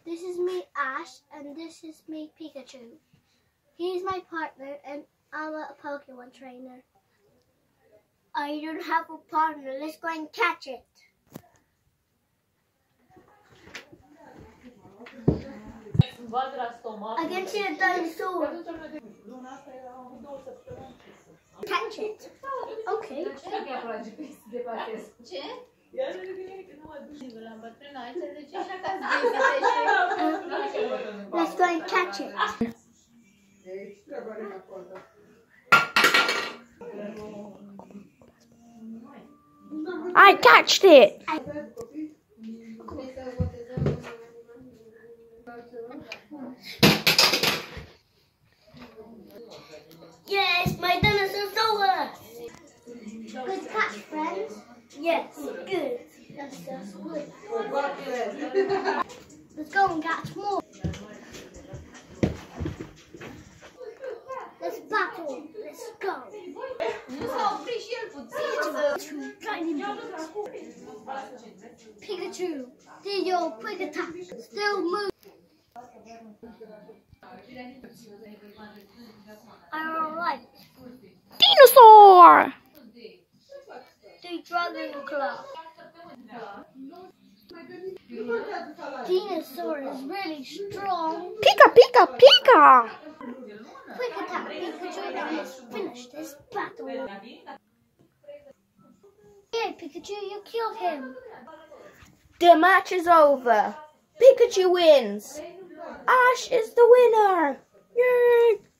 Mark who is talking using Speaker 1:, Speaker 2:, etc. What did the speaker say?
Speaker 1: This is me, Ash, and this is me, Pikachu. He's my partner, and I'm a Pokemon trainer. I don't have a partner. Let's go and catch it. I can see a dinosaur. Catch it. Okay. Let's go and catch it.
Speaker 2: I catched it.
Speaker 1: Yes, my dinosaur's over. Good catch, friends. Yes, good. That's good. Let's go and catch more. Let's battle. Let's go. Pikachu, did your quick attack still move? Alright.
Speaker 2: Dinosaur!
Speaker 1: The Dragon Claw. Dinosaur is really strong.
Speaker 2: Pika, Pika, Pika!
Speaker 1: Quick attack, Pikachu, and let's finish this battle. Yeah, Pikachu, you killed him.
Speaker 2: The match is over. Pikachu wins. Ash is the winner. Yay!